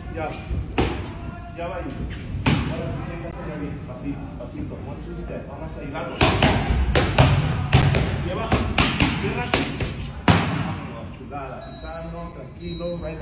Ya. Ya va ahí. Ahora sí, siéntate bien. Pasito, pasito. 1, 2 step. Vamos a hilarlo. Lleva. Cierra. Vámonos, chulada. Pisando, tranquilo.